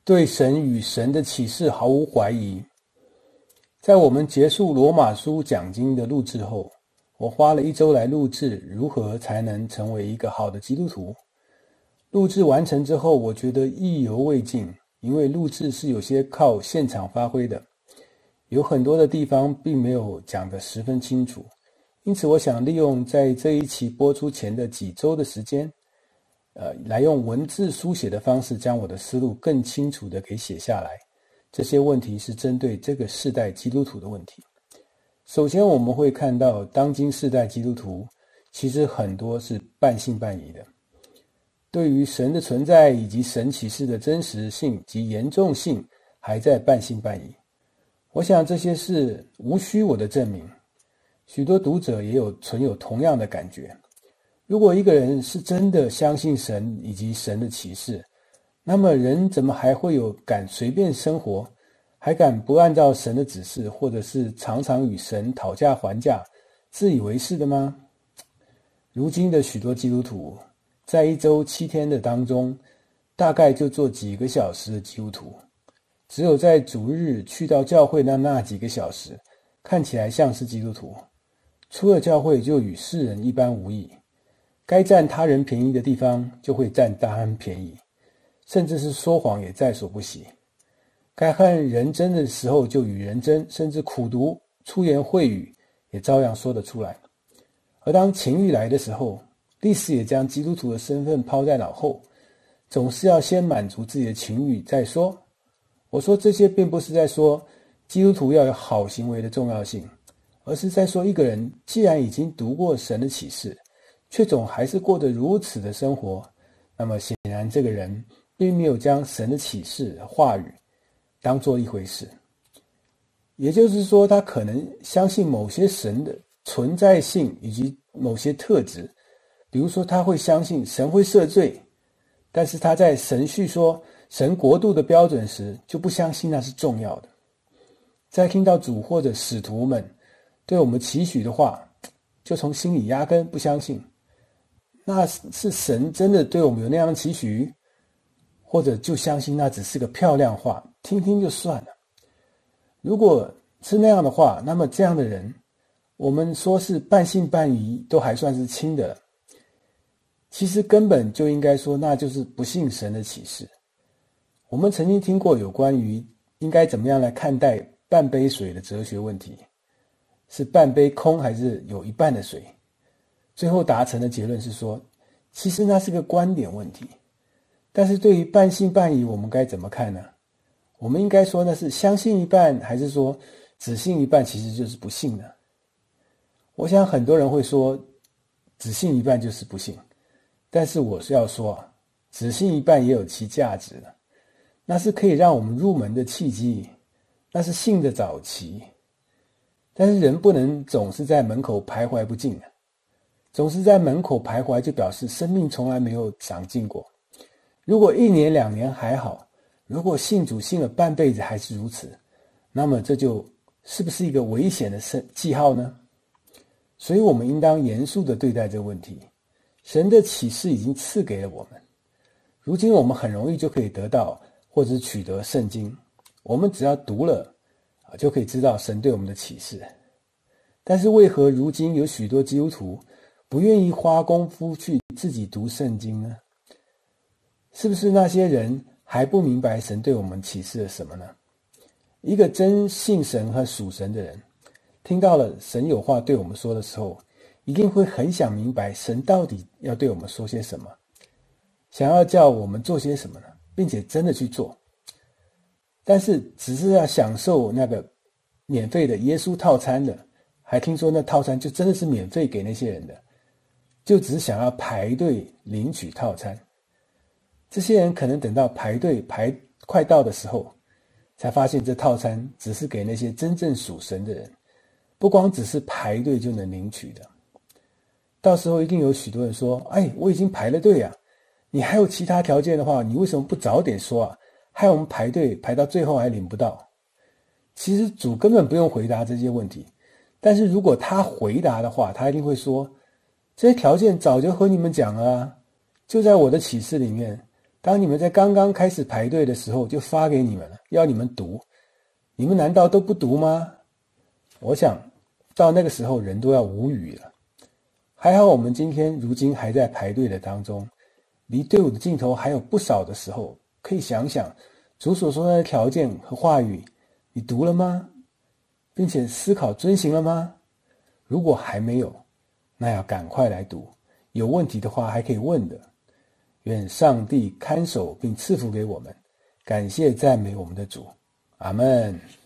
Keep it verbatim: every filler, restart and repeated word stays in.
对神与神的启示毫无怀疑。在我们结束罗马书讲经的录制后，我花了一周来录制如何才能成为一个好的基督徒。录制完成之后，我觉得意犹未尽，因为录制是有些靠现场发挥的，有很多的地方并没有讲得十分清楚，因此我想利用在这一期播出前的几周的时间，呃，来用文字书写的方式将我的思路更清楚地给写下来。这些问题是针对这个世代基督徒的问题。首先我们会看到当今世代基督徒其实很多是半信半疑的，对于神的存在以及神启示的真实性及严重性还在半信半疑。我想这些是无需我的证明，许多读者也有存有同样的感觉。如果一个人是真的相信神以及神的启示，那么人怎么还会有敢随便生活，还敢不按照神的指示，或者是常常与神讨价还价，自以为是的吗？如今的许多基督徒在一周七天的当中，大概就做几个小时的基督徒，只有在主日去到教会的那几个小时看起来像是基督徒，出了教会就与世人一般无异，该占他人便宜的地方就会占大人便宜，甚至是说谎也在所不惜，该和人争的时候就与人争，甚至苦读出言秽语也照样说得出来。而当情欲来的时候，历史也将基督徒的身份抛在脑后，总是要先满足自己的情欲再说。我说这些并不是在说基督徒要有好行为的重要性，而是在说一个人既然已经读过神的启示，却总还是过得如此的生活，那么显然这个人并没有将神的启示话语当作一回事。也就是说，他可能相信某些神的存在性以及某些特质，比如说他会相信神会赦罪，但是他在神叙说神国度的标准时就不相信那是重要的。在听到主或者使徒们对我们期许的话，就从心里压根不相信。那是神真的对我们有那样的期许，或者就相信那只是个漂亮话，听听就算了。如果是那样的话，那么这样的人，我们说是半信半疑都还算是轻的了。其实根本就应该说那就是不信神的启示。我们曾经听过有关于应该怎么样来看待半杯水的哲学问题，是半杯空还是有一半的水？最后达成的结论是说，其实那是个观点问题。但是对于半信半疑，我们该怎么看呢？我们应该说那是相信一半，还是说只信一半其实就是不信呢？我想很多人会说只信一半就是不信，但是我是要说只信一半也有其价值的，那是可以让我们入门的契机，那是信的早期。但是人不能总是在门口徘徊不进，总是在门口徘徊就表示生命从来没有长进过。如果一年两年还好，如果信主信了半辈子还是如此，那么这就是不是一个危险的记号呢？所以我们应当严肃地对待这个问题。神的启示已经赐给了我们，如今我们很容易就可以得到或者是取得圣经，我们只要读了就可以知道神对我们的启示。但是为何如今有许多基督徒不愿意花功夫去自己读圣经呢？是不是那些人还不明白神对我们启示了什么呢？一个真信神和属神的人，听到了神有话对我们说的时候，一定会很想明白神到底要对我们说些什么，想要叫我们做些什么呢，并且真的去做。但是只是要享受那个免费的耶稣套餐的，还听说那套餐就真的是免费给那些人的，就只是想要排队领取套餐。这些人可能等到排队排快到的时候，才发现这套餐只是给那些真正属神的人，不光只是排队就能领取的。到时候一定有许多人说，哎，我已经排了队啊，你还有其他条件的话，你为什么不早点说啊？害我们排队排到最后还领不到。其实主根本不用回答这些问题，但是如果他回答的话，他一定会说，这些条件早就和你们讲了啊，就在我的启示里面， 当你们在刚刚开始排队的时候就发给你们了，要你们读，你们难道都不读吗？我想到那个时候人都要无语了。还好我们今天如今还在排队的当中，离队伍的尽头还有不少的时候，可以想想主所说的条件和话语，你读了吗？并且思考遵行了吗？如果还没有，那要赶快来读，有问题的话还可以问的。愿上帝看守并赐福给我们，感谢赞美我们的主，阿们。